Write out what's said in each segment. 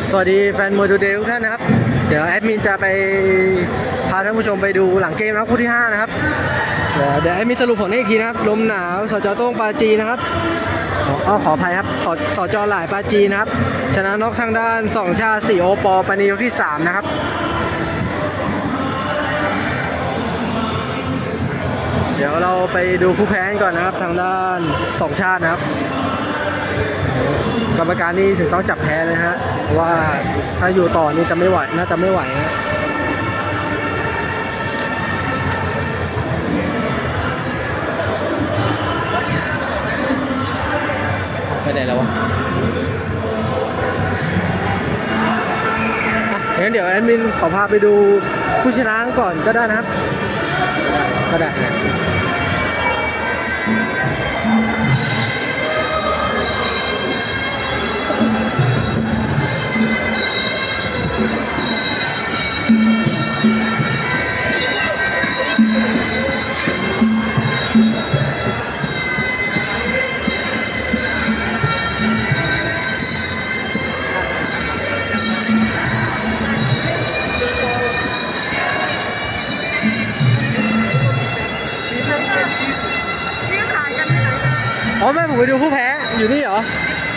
สวัสดีแฟนมวยทูเดย์ทุกท่านนะครับเดี๋ยวแอดมินจะไปพาท่านผู้ชมไปดูหลังเกมนะครับคู่ที่5นะครับเดี๋ยวแอดมินสรุปผลให้อีกทีนะครับลมหนาวสจ.โต้งปาจีนะครับขออภัยครับสจ.หลายปาจีนะครับชนะน็อกทางด้าน2ชา4โอปอปานียกที่3นะครับเดี๋ยวเราไปดูผู้แพ้ก่อนนะครับทางด้าน2ชาตินะครับกรรมการนี่ถึงต้องจับแพ้เลยฮะเพราะว่าถ้าอยู่ต่อนี่จะไม่ไหวน่าจะไม่ไหวนะไปไหนแล้ววะงั้นเดี๋ยวแอดมินขอพาไปดูผู้ชนะก่อนก็ได้นะครับก็ได้นะอ๋อแม่ผมไปดูผู้แพ้อยู่นี่เหรอ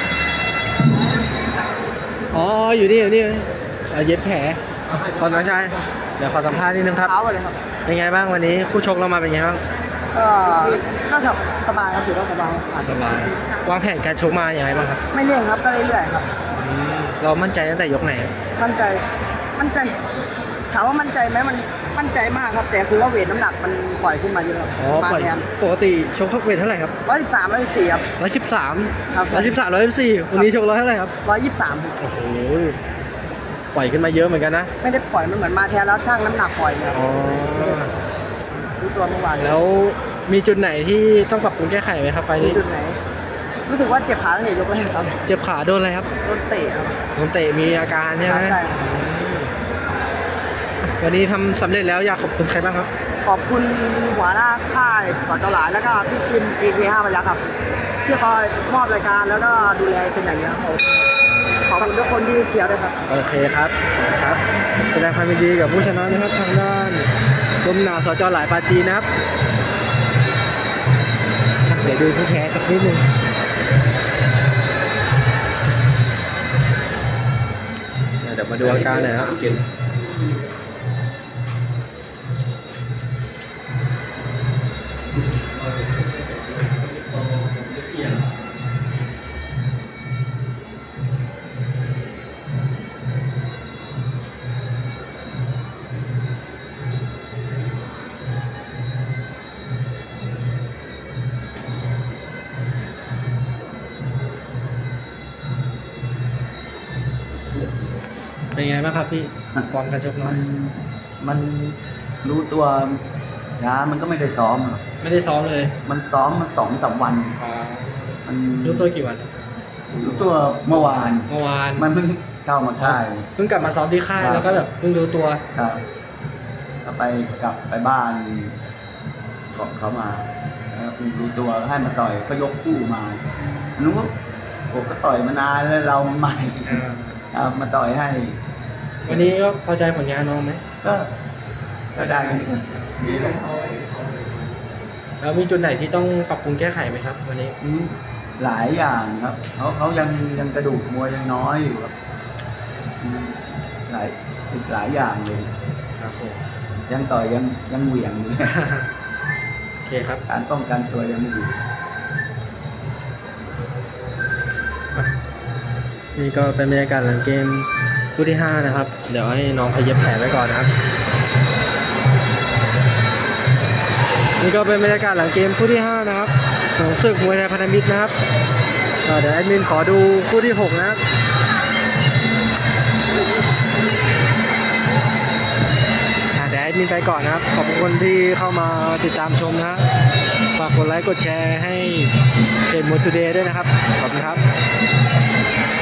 อ๋ออยู่นี่เย็บแผลขอน้องชายเดี๋ยวขอสัมภาษณ์นิดนึงครับเป็นไงบ้างวันนี้คู่ชกเรามาเป็นไงบ้างก็สบายครับถือว่าสบายวางแผนการชกมาอย่างไรบ้างครับไม่เร่งครับก็เรื่อยๆครับเรามั่นใจตั้งแต่ยกไหนมั่นใจถามว่ามั่นใจไหมมันมั่นใจมากครับแต่คือว่าเวทน้ำหนักมันปล่อยขึ้นมาเยอะครับปล่อยปกติชกเวทเท่าไหร่ครับ 113 114ครับ 113 114วันนี้ชก100เท่าไหร่ครับ 123 โอ้โหปล่อยขึ้นมาเยอะเหมือนกันนะไม่ได้ปล่อยมันเหมือนมาแทนแล้วช่างน้ำหนักปล่อยเนี่ยรู้ตัวเมื่อวานแล้วมีจุดไหนที่ต้องปรับปรุงแก้ไขไหมครับไฟนี้จุดไหนรู้สึกว่าเจ็บขาตั้งแต่ยกแรกครับเจ็บขาโดนอะไรครับโดนเตะครับโดนเตะมีอาการใช่ไหมวันนี้ทำสำเร็จแล้วอยากขอบคุณใครบ้างครับขอบคุณหัวหน้าค่ายสจ.หลายแล้วก็พี่ซิม AK5 ไปแล้วครับที่คอยมอบรายการแล้วก็ดูแลเป็นอย่างนี้ครับขอบคุณทุกคนที่เชียร์ด้วยครับโอเคครับแสดงความยินดีกับผู้ชนะนะครับทางด้านลมหนาวสจ.หลายปาจีนนะครับเดี๋ยวดูผู้แพ้สักนิดนึงเดี๋ยวมาดูอาการหน่อยครับเป็นไงบ้างครับพี่ฟอร์มการชกน้อยมันรู้ตัวนะมันก็ไม่ได้ซ้อมเลยมันซ้อมมา2-3 วันมันรู้ตัวกี่วันรู้ตัวเมื่อวานมันเพิ่งเข้ามาค่ายเพิ่งกลับมาซ้อมที่ค่ายแล้วก็แบบเพิ่งรู้ตัวครับก็กลับไปบ้านบอกเขามาแล้วเพิ่งรู้ตัวให้มาต่อยเขายกคู่มารู้ว่าผมก็ต่อยมานานแล้วเราใหม่มาต่อยให้วันนี้ก็พอใจผลงานน้องไหมก็ได้ดีแล้วมีจุดไหนที่ต้องปรับปรุงแก้ไขไหมครับวันนี้หลายอย่างครับเขายังกระดูกมวยยังน้อยอยู่ครับหลายอย่างเลยครับผมยังต่อยยังเหวี่ยงอยู่โอเคครับการป้องกันตัวยังไม่ดีนี่ก็เป็นบรรยากาศหลังเกมคู่ที่5นะครับเดี๋ยวให้น้องเขาเย็บแผลไว้ก่อนนะครับนี่ก็เป็นบรรยากาศหลังเกมคู่ที่5นะครับของศึกมวยไทยพันธมิตรนะครับเดี๋ยวแอดมินขอดูคู่ที่6นะครับเดี๋ยวแอดมินไปก่อนนะครับขอบคุณที่เข้ามาติดตามชมนะฝากกดไลค์กดแชร์ให้เพจมวยทูเดย์ด้วยนะครับขอบคุณครับ